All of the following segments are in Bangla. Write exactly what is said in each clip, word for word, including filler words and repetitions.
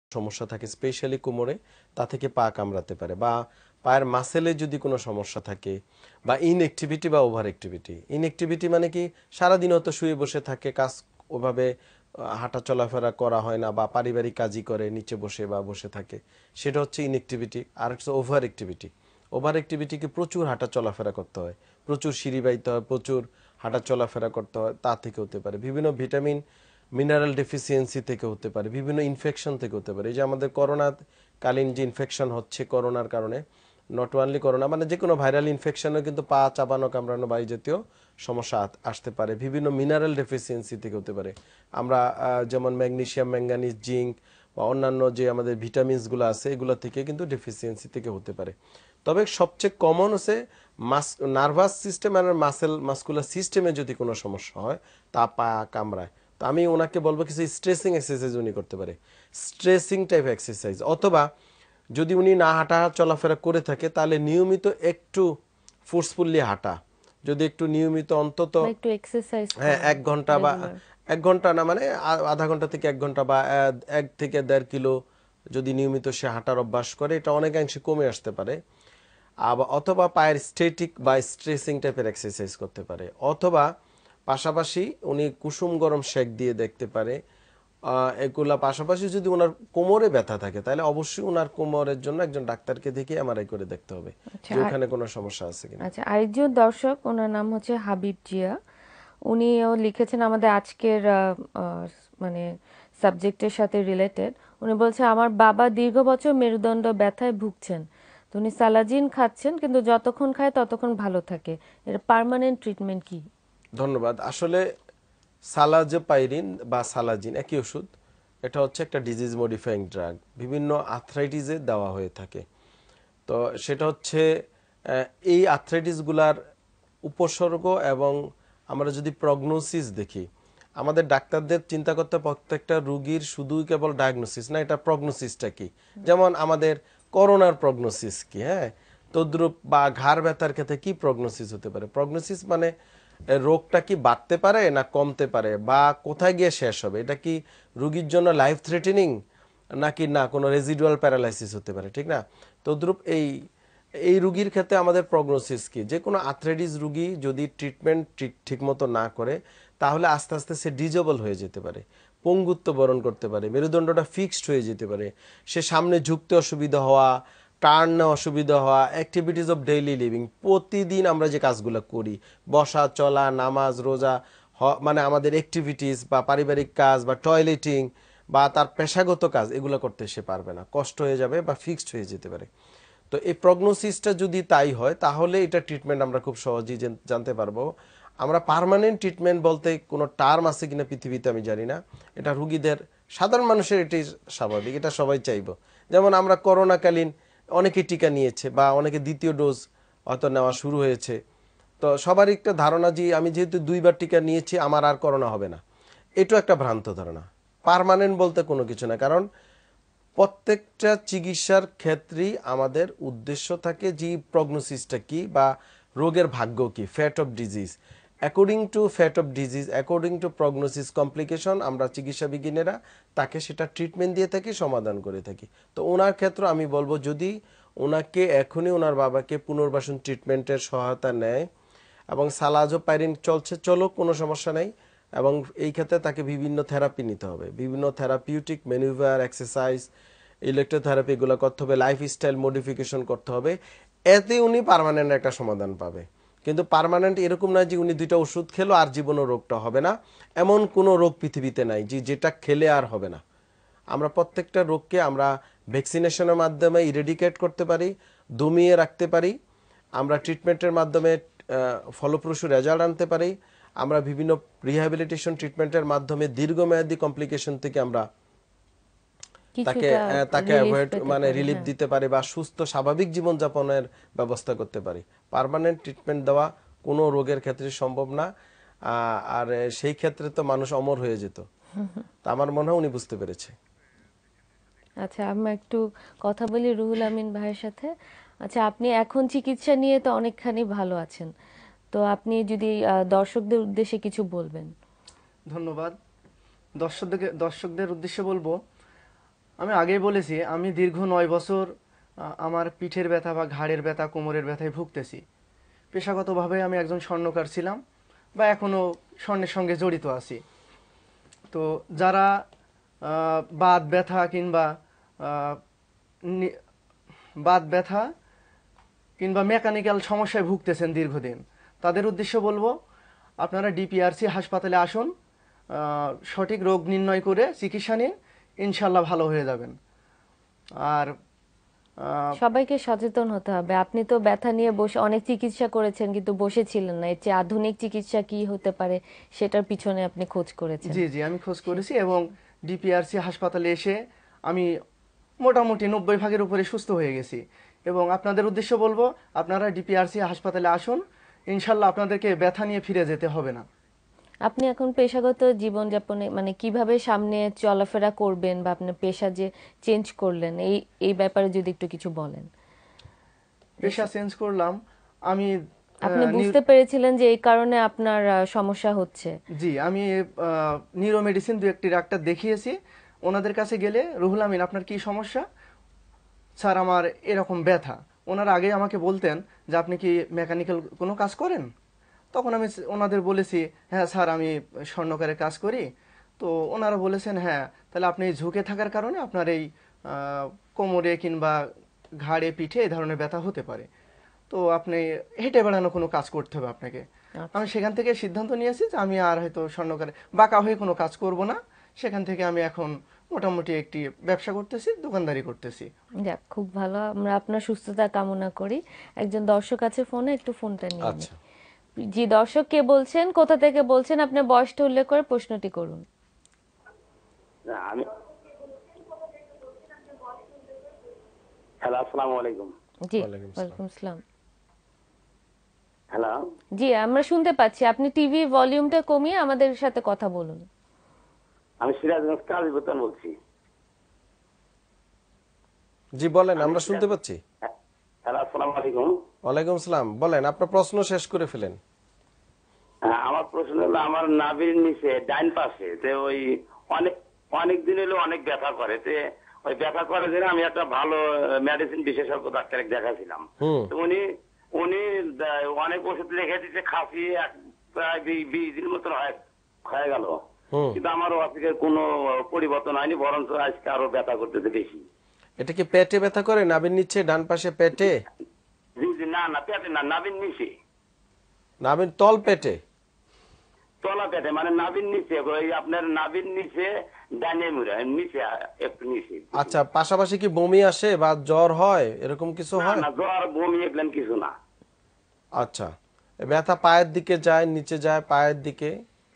সমস্যা থাকে স্পেশালি কোমরে, তা থেকে পা কামড়াতে পারে, বা পায়ের মাসেলে যদি কোনো সমস্যা থাকে, বা ইনঅ্যাক্টিভিটি বা ওভার অ্যাক্টিভিটি। ইনঅ্যাক্টিভিটি মানে কি, সারাদিন হয়তো শুয়ে বসে থাকে, কাজ ওভাবে হাঁটা চলাফেরা করা হয় না, বা পারিবারিক কাজই করে নিচে বসে বা বসে থাকে, সেটা হচ্ছে ইনঅ্যাক্টিভিটি। আর হচ্ছে ওভার অ্যাক্টিভিটি। ওভার অ্যাক্টিভিটিকে প্রচুর হাঁটা চলাফেরা করতে হয়, প্রচুর সিঁড়ি বাইতে হয়, প্রচুর হাঁটা চলাফেরা করতে হয়, তা থেকে হতে পারে। বিভিন্ন ভিটামিন মিনারেল ডেফিসিয়েন্সি থেকে হতে পারে, বিভিন্ন ইনফেকশন থেকে হতে পারে। এই যে আমাদের করোনা কালীন যে ইনফেকশন হচ্ছে করোনার কারণে, নট অনলি করোনা, মানে যে কোনো ভাইরাল ইনফেকশনও কিন্তু পা চাবানো কামড়ানো বা এই জাতীয় সমস্যা আসতে পারে। বিভিন্ন মিনারেল ডেফিসিয়েন্সি থেকে হতে পারে। আমরা যেমন ম্যাগনেসিয়াম, ম্যাঙ্গানিজ, জিঙ্ক বা অন্যান্য যে আমাদের ভিটামিনসগুলো আছে, এগুলো থেকে কিন্তু ডেফিসিয়েন্সি থেকে হতে পারে। তবে সবচেয়ে কমন হচ্ছে মাস নার্ভাস সিস্টেম আর মাসেল মাস্কুলার সিস্টেমে যদি কোনো সমস্যা হয়, তা পা কামড়ায়, তো আমি ওনাকে বলবো কিছু স্ট্রেসিং এক্সারসাইজ উনি করতে পারে, স্ট্রেসিং টাইপ এক্সারসাইজ। অথবা যদি উনি না হাঁটা চলাফেরা করে থাকে, তাহলে নিয়মিত একটু ফোর্সফুলি হাঁটা, যদি একটু নিয়মিত অন্তত একটু এক্সারসাইজ হ্যাঁ এক ঘন্টা বা এক ঘন্টা না, মানে আধা ঘন্টা থেকে এক ঘন্টা বা এক থেকে দেড় কিলো যদি নিয়মিত সে হাঁটার অভ্যাস করে, এটা অনেকাংশে কমে আসতে পারে। আবার অথবা পায়ের স্ট্যাটিক বা স্ট্রেসিং টাইপের এক্সারসাইজ করতে পারে। অথবা পাশাপাশি উনি কুসুম গরম শেক দিয়ে দেখতে পারে। এগুলা পাশাপাশি যদি ওনার কোমরে ব্যথা থাকে, তাহলে অবশ্যই ওনার কোমরের জন্য একজন ডাক্তারকে দেখে এমআরআই করে দেখতে হবে যে ওখানে কোনো সমস্যা আছে কিনা। আচ্ছা, আরেকজন দর্শক, ওনার নাম হচ্ছে হাবিব জিয়া, উনিও লিখেছেন আমাদের আজকের মানে সাবজেক্টের সাথে রিলেটেড। উনি বলছে আমার বাবা দীর্ঘ বছর মেরুদণ্ড ব্যথায় ভুগছেন, তো উনি সালাজিন খাচ্ছেন, কিন্তু যতক্ষণ খায় ততক্ষণ ভালো থাকে। এটা পার্মানেন্ট ট্রিটমেন্ট কি? ধন্যবাদ। আসলে সালাজোপাইরিন বা সালাজিন একই ওষুধ। এটা হচ্ছে একটা ডিজিজ মডিফাইং ড্রাগ, বিভিন্ন আর্থ্রাইটিসে দেওয়া হয়ে থাকে। তো সেটা হচ্ছে এই আর্থ্রাইটিসগুলার উপসর্গ, এবং আমরা যদি প্রগনোসিস দেখি, আমাদের ডাক্তারদের চিন্তা করতে প্রত্যেকটা রুগীর শুধুই কেবল ডায়াগনোসিস না, এটা প্রগনোসিসটা কি। যেমন আমাদের করোনার প্রগনোসিস কি, হ্যাঁ, তদ্রুপ বা ঘাড় ব্যথার ক্ষেত্রে কি প্রগনোসিস হতে পারে। প্রগনোসিস মানে রোগটা কি বাড়তে পারে না কমতে পারে, বা কোথায় গিয়ে শেষ হবে, এটা কি রুগীর জন্য লাইফ থ্রেটেনিং নাকি না কোনো রেজিডুয়াল প্যারালাইসিস হতে পারে, ঠিক না। তদ্রুপ এই এই রুগীর ক্ষেত্রে আমাদের প্রগনোসিস কি, যে কোনো আর্থ্রাইটিস রুগী যদি ট্রিটমেন্ট ঠিক মতো না করে, তাহলে আস্তে আস্তে সে ডিজেবল হয়ে যেতে পারে, পঙ্গুত্ব বরণ করতে পারে, মেরুদণ্ডটা ফিক্সড হয়ে যেতে পারে, সে সামনে ঝুঁকতে অসুবিধা হওয়া, টার্ন অসুবিধা হওয়া, অ্যাক্টিভিটিস অফ ডেইলি লিভিং, প্রতিদিন আমরা যে কাজগুলো করি, বসা, চলা, নামাজ, রোজা, মানে আমাদের অ্যাক্টিভিটিস বা পারিবারিক কাজ বা টয়লেটিং বা তার পেশাগত কাজ, এগুলো করতে সে পারবে না, কষ্ট হয়ে যাবে বা ফিক্সড হয়ে যেতে পারে। তো এই প্রগনোসিসটা যদি তাই হয়, তাহলে এটা ট্রিটমেন্ট আমরা খুব সহজেই জানতে পারবো। আমরা পার্মানেন্ট ট্রিটমেন্ট বলতে কোনো টার্ম আছে কিনা পৃথিবীতে আমি জানি না। এটা রুগীদের, সাধারণ মানুষের এটাই স্বাভাবিক, এটা সবাই চাইবো। যেমন আমরা করোনাকালীন অনেকে টিকা নিয়েছে, বা অনেকে দ্বিতীয় ডোজ হয়তো নেওয়া শুরু হয়েছে। তো সবারই একটা ধারণা যে আমি যেহেতু দুইবার টিকা নিয়েছি আমার আর করোনা হবে না, এটাও একটা ভ্রান্ত ধারণা। পার্মানেন্ট বলতে কোনো কিছু না, কারণ প্রত্যেকটা চিকিৎসার ক্ষেত্রেই আমাদের উদ্দেশ্য থাকে যে প্রগনোসিসটা কি বা রোগের ভাগ্য কি, fate of disease. According to fate of disease, according to prognosis complication, আমরা চিকিৎসা বিজ্ঞানীরা তাকে সেটা ট্রিটমেন্ট দিয়ে থাকি, সমাধান করে থাকি। তো ওনার ক্ষেত্রে আমি বলবো, যদি ওনাকে এখনই ওনার বাবাকে পুনর্বাসন ট্রিটমেন্টের সহায়তা নেয়, এবং সালাজোপাইরিন চলছে, চলো কোনো সমস্যা নেই, এবং এই ক্ষেত্রে তাকে বিভিন্ন থেরাপি নিতে হবে, বিভিন্ন থেরাপিউটিক ম্যানুভার, এক্সারসাইজ, ইলেকট্রোথেরাপি, এগুলো করতে হবে, লাইফস্টাইল মডিফিকেশন করতে হবে, এতে উনি পার্মানেন্ট একটা সমাধান পাবে। কিন্তু পার্মানেন্ট এরকম নয় যে উনি দুইটা ওষুধ খেলো আর জীবনও রোগটা হবে না, এমন কোনো রোগ পৃথিবীতে নাই যে যেটা খেলে আর হবে না। আমরা প্রত্যেকটা রোগকে আমরা ভ্যাকসিনেশনের মাধ্যমে ইরেডিকেট করতে পারি, দমিয়ে রাখতে পারি, আমরা ট্রিটমেন্টের মাধ্যমে ফলপ্রসূ রেজাল্ট আনতে পারি, আমরা বিভিন্ন রিহ্যাবিলিটেশন ট্রিটমেন্টের মাধ্যমে দীর্ঘমেয়াদী কমপ্লিকেশন থেকে আমরা তাকে তাকে অ্যাভয়েড মানে রিলিফ দিতে পারি, বা সুস্থ স্বাভাবিক জীবনযাপনের ব্যবস্থা করতে পারি। পার্মানেন্ট ট্রিটমেন্ট দেওয়া কোনো রোগের ক্ষেত্রে সম্ভব না, আর সেই ক্ষেত্রে তো মানুষ অমর হয়ে যেত। তা আমার মনে হয় উনি বুঝতে পেরেছে। আচ্ছা, আমি একটু কথা বলি রুহুল আমিন ভাইয়ের সাথে। আচ্ছা, আপনি এখন চিকিৎসা নিয়ে তো অনেকখানি ভালো আছেন, তো আপনি যদি দর্শকদের উদ্দেশ্যে কিছু বলবেন। ধন্যবাদ। দর্শকদের দর্শকদের উদ্দেশ্যে বলবো, আমি আগেই বলেছি আমি দীর্ঘ নয় বছর আহ, আমার পিঠের ব্যথা বা ঘাড়ের ব্যথা কোমরের ব্যথায় ভুগতেছি। পেশাগতভাবে আমি একজন স্বর্ণকার ছিলাম বা এখনো স্বর্ণের সঙ্গে জড়িত আছি। তো যারা আহ, বাত ব্যথা কিংবা আহ, নি- বাত ব্যথা কিংবা মেকানিক্যাল সমস্যায় ভুগতেছেন দীর্ঘদিন, তাদের উদ্দেশ্য বলবো আপনারা ডিপিআরসি হাসপাতালে আসুন, আহ, সঠিক রোগ নির্ণয় করে চিকিৎসা নিন, ইনশাল্লাহ ভালো হয়ে যাবেন। আর আহ, সবাইকে সচেতন হতে হবে। আপনি তো ব্যথা নিয়ে বসে অনেক চিকিৎসা করেছেন কিন্তু বসেছিলেন না, এর চেয়ে আধুনিক চিকিৎসা কি হতে পারে সেটার পিছনে আপনি খোঁজ করেছেন। জি জি আমি খোঁজ সে- করেছি এবং ডিপিআরসি হাসপাতালে এসে আমি মোটামুটি নব্বই ভাগের উপরে সুস্থ হয়ে গেছি। এবং আপনাদের উদ্দেশ্য বলবো আপনারা ডিপিআরসি হাসপাতালে আসুন, ইনশাল্লাহ আপনাদেরকে ব্যথা নিয়ে ফিরে যেতে হবে না। আপনি এখন পেশাগত জীবনযাপনে মানে কিভাবে সামনে চলাফেরা করবেন বা আপনার পেশা যে চেঞ্জ করলেন এই এই ব্যাপারে যদি একটু কিছু বলেন। যে পেশা স- চেঞ্জ করলাম আমি। আপনি আহ, নিউ- বুঝতে পেরেছিলেন যে এই কারণে আপনার আহ, সমস্যা হচ্ছে। জি আমি নিউরো মেডিসিন দু একটি ডাক্তার দেখিয়েছি। ওনাদের কাছে গেলে রুহুল আমিন আপনার কি সমস্যা, স্যার আমার এরকম ব্যথা। ওনারা আগে আমাকে বলতেন যে আপনি কি মেকানিক্যাল কোনো কাজ করেন, তখন আমি স- ওনাদের বলেছি হ্যাঁ স্যার আমি স্বর্ণকারের কাজ করি। তো ওনারা বলেছেন হ্যাঁ তাহলে আপনি ঝুঁকে থাকার কারণে আপনার এই আহ, কোমরে কিংবা ঘাড়ে পিঠে এই ধরনের ব্যথা হতে পারে। তো আপনি হেঁটে বেড়ানো কোনো কাজ করতে হবে আপনাকে। আমি আচ্ছা, সেখান থেকে সিদ্ধান্ত নিয়েছি যে আমি আর হয়তো স্বর্ণকারে বাঁকা হয়ে কোনো কাজ করব না। সেখান থেকে আমি এখন মোটামুটি একটি ব্যবসা করতেছি, দোকানদারি করতেছি। যাক খুব ভালো, আমরা আপনার সুস্থতা কামনা করি। একজন দর্শক আছে ফোনে, একটু ফোনটা নিয়ে নিই। আচ্ছা, জি দর্শক, কে বলছেন, কোথা থেকে বলছেন, আপনার বয়সটা উল্লেখ করে প্রশ্নটি করুন। না, আমি হ্যালো, আসসালামু আলাইকুম। জি, ওয়ালাইকুম আসসালাম। ওয়ালাইকুম আসসালাম। হ্যালো, জি আমরা শুনতে পাচ্ছি, আপনি টিভি ভলিউমটা কমিয়ে আমাদের সাথে কথা বলুন। আমি সিরাজগঞ্জ কাজী বোতান বলছি। জি বলেন, আমি আমরা শুনতে সিরাজ- পাচ্ছি। হ্যাঁ, হ্যালো, আসসালামু আলাইকুম। ওয়ালাইকুম আসসালাম, বলেন আপনার প্রশ্ন শেষ করে ফেলেন। হ্যাঁ, আমার প্রশ্ন হলো আমার নাভির নিচে ডাইন পাশে তে ওই অনেক অনেক দিন হলো অনেক ব্যথা করে, তে ওই ব্যথা করে জন্য আমি একটা ভালো মেডিসিন বিশেষজ্ঞ ডাক্তার দেখাছিলাম। হুম। তো উনি উনি দা- অনেক ওষুধ লিখে দিচ্ছে, খাসি এক প্রায় বি- বিশ দিন মতন হয়ে হয়ে গেল, হুম। কিন্তু আমার অসুখের কোনো পরিবর্তন হয়নি, বরঞ্চ আজকে আরো ব্যথা করতেছে বেশি। এটা কি পেটে ব্যথা করে, নাভির নিচে ডান পাশে পেটে? জি জি, না না পেটে না, নাভির নিচে, নাভির তল পেটে? তলা পেটে, মানে নাভির নিচে, ওই আপনার নাভির নিচে ডানে মুড়ে নিচে, একটু নিচে। আচ্ছা, পাশাপাশি কি বমি আসে বা জ্বর হয়, এরকম কিছু না হয়? না, জ্বর বমি এগুলেন কিছু না। আচ্ছা, এ ব্যথা পায়ের দিকে যায়, নিচে যায় পায়ের দিকে?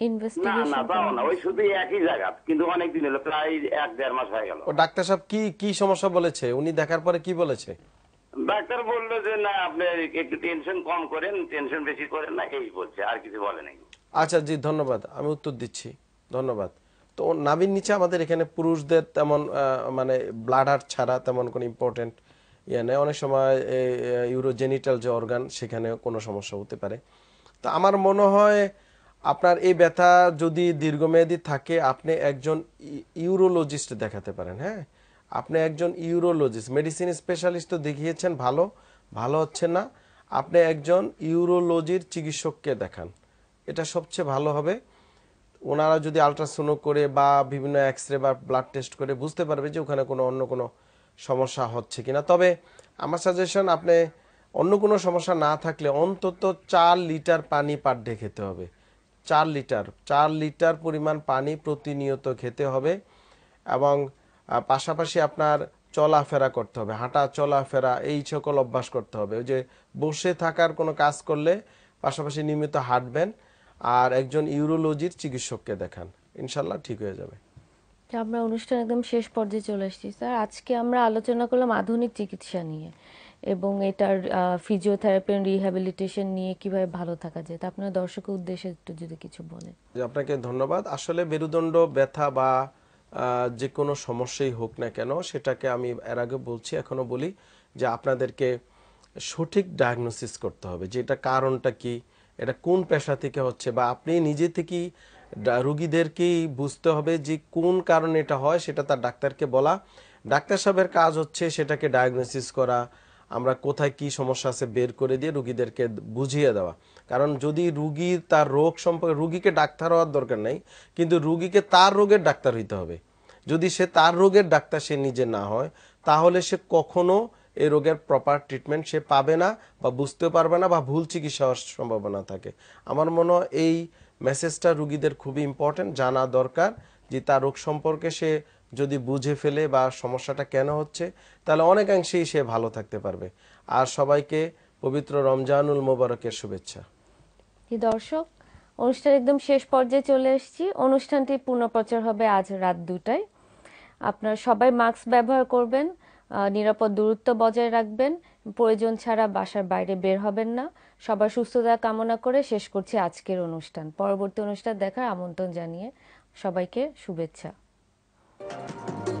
না না, ইনভেস্টিগেশন তাও করা না, ওই হয়েছে? শুধু একই জায়গা, কিন্তু অনেক দিন হলো, প্রায় এক দেড় মাস হয়ে গেল। ও ডাক্তার সাহেব কি কি সমস্যা বলেছে, উনি দেখার পরে কি বলেছে? ডাক্তার বললো যে না আপনি একটু টেনশন কম করেন, টেনশন বেশি করেন না, এই বলছে, আর কিছু বলে নাই। আচ্ছা জি, ধন্যবাদ, আমি উত্তর দিচ্ছি, ধন্যবাদ। তো ওর নাভির নিচে আমাদের এখানে পুরুষদের তেমন আহ, মানে ব্লাডার ছাড়া তেমন কোনো ইম্পর্টেন্ট ইয়ে নেই। অনেক সময় ইউরোজেনিটাল যে অর্গান, সেখানে কোনো সমস্যা হতে পারে। তো আমার মনে হয় আপনার এই ব্যথা যদি দীর্ঘমেয়াদী থাকে, আপনি একজন ইউরোলজিস্ট দেখাতে পারেন। হ্যাঁ, আপনি একজন ইউরোলজিস্ট, মেডিসিন স্পেশালিস্ট তো দেখিয়েছেন, ভালো ভালো হচ্ছে না, আপনি একজন ইউরোলজির চিকিৎসককে দেখান, এটা সবচেয়ে ভালো হবে। ওনারা যদি আলট্রাসাউন্ড করে বা বিভিন্ন এক্স রে বা ব্লাড টেস্ট করে বুঝতে পারবে যে ওখানে কোনো অন্য কোনো সমস্যা হচ্ছে কিনা। তবে আমার সাজেশন, আপনি অন্য কোনো সমস্যা না থাকলে অন্তত চার লিটার পানি পার ডে খেতে হবে। চার লিটার চার লিটার পরিমাণ পানি প্রতিনিয়ত খেতে হবে। এবং আহ, পাশাপাশি আপনার চলাফেরা করতে হবে, হাঁটা চলাফেরা এই সকল অভ্যাস করতে হবে। ওই যে বসে থাকার কোনো কাজ করলে পাশাপাশি নিয়মিত হাঁটবেন, আর একজন ইউরোলজির চিকিৎসককে দেখান, ইনশাল্লাহ ঠিক হয়ে যাবে। তো আমরা অনুষ্ঠান একদম শেষ পর্যায়ে চলে এসেছি স্যার। আজকে আমরা আলোচনা করলাম আধুনিক চিকিৎসা নিয়ে এবং এটার ফিজিওথেরাপি এন্ড রিহ্যাবিলিটেশন নিয়ে কিভাবে ভালো থাকা যায়। তা আপনার দর্শকের উদ্দেশ্যে একটু যদি কিছু বলেন। যে আপনাকে ধন্যবাদ। আসলে মেরুদণ্ড ব্যথা বা আহ, যে কোনো সমস্যাই হোক না কেন, সেটাকে আমি এর আগে বলছি, এখনো বলি, যে আপনাদেরকে সঠিক ডায়াগনোসিস করতে হবে যে এটা কারণটা কি, এটা কোন পেশা থেকে হচ্ছে, বা আপনি নিজে থেকেই ডা- রুগীদেরকেই বুঝতে হবে যে কোন কারণে এটা হয়, সেটা তার ডাক্তারকে বলা। ডাক্তার সাহেবের কাজ হচ্ছে সেটাকে ডায়াগনোসিস করা, আমরা কোথায় কি সমস্যা আছে বের করে দিয়ে রুগীদেরকে বুঝিয়ে দেওয়া। কারণ যদি রুগী তার রোগ সম্পর্কে, রুগীকে ডাক্তার হওয়ার দরকার নাই, কিন্তু রুগীকে তার রোগের ডাক্তার হইতে হবে। যদি সে তার রোগের ডাক্তার সে নিজে না হয়, তাহলে সে কখনো এই রোগের প্রপার ট্রিটমেন্ট সে পাবে না, বা বুঝতে পারবে না, বা ভুল চিকিৎসা হওয়ার সম্ভাবনা থাকে। আমার মনে হয় এই মেসেজটা রুগীদের খুবই ইম্পর্টেন্ট, জানা দরকার যে তার রোগ সম্পর্কে সে যদি বুঝে ফেলে বা সমস্যাটা কেন হচ্ছে, তাহলে অনেকাংশেই সে ভালো থাকতে পারবে। আর সবাইকে পবিত্র রমজানুল মোবারকের শুভেচ্ছা। দর্শক, অনুষ্ঠান একদম শেষ পর্যায়ে চলে এসেছি। অনুষ্ঠানটি পুনঃপ্রচার হবে আজ রাত দুটায়। আপনারা সবাই মাস্ক ব্যবহার করবেন, নিরাপদ দূরত্ব বজায় রাখবেন, প্রয়োজন ছাড়া বাসার বাইরে বের হবেন না। সবার সুস্থতা কামনা করে শেষ করছি আজকের অনুষ্ঠান। পরবর্তী অনুষ্ঠান দেখার আমন্ত্রণ জানিয়ে সবাইকে শুভেচ্ছা।